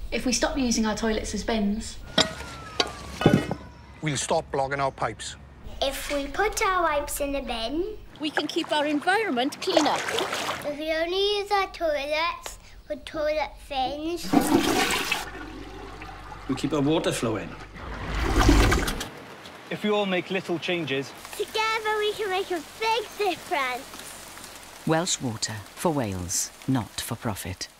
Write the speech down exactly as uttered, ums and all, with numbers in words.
If we stop using our toilets as bins, we'll stop blogging our pipes. If we put our wipes in the bin, we can keep our environment cleaner. If we only use our toilets with toilet fins, we keep our water flowing. If we all make little changes, together we can make a big difference. Welsh Water, for Wales, not for profit.